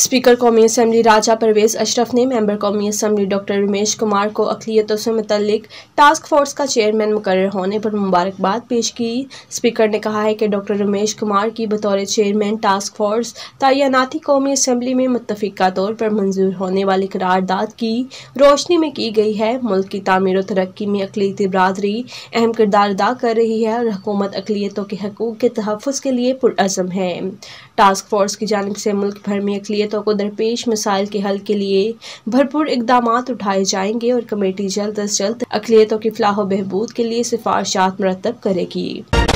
Speaker कौमी assembly राजा परवेज अशरफ ने member कौमी असम्बली डॉक्टर रमेश कुमार को अक़लियतों से मुतल्लिक टास्क फोर्स का चेयरमैन मुकर्रर होने पर मुबारकबाद पेश की। स्पीकर ने कहा है कि डॉक्टर रमेश कुमार की बतौर चेयरमैन टास्क फोर्स तैनाती कौमी असम्बली में मुत्तफ़िका तौर पर मंजूर होने वाली करारदाद की रोशनी में की गई है। मुल्क की तामीर और तरक्की में अक़लियती बरादरी अहम किरदार अदा कर रही है और हुकूमत अक़लियतों के हकूक़ के तहफ़्फ़ुज़ के लिए पुरअज़्म है। टास्क फोर्स की जानिब से मुल्क भर में अक़लियतों को दरपेश मसाइल के हल के लिए भरपूर इक़दामात उठाए जाएंगे और कमेटी जल्द अज़ जल्द अक़लियतों की फ़लाह व बहबूद के लिए सिफ़ारिशात मुरतब करेगी।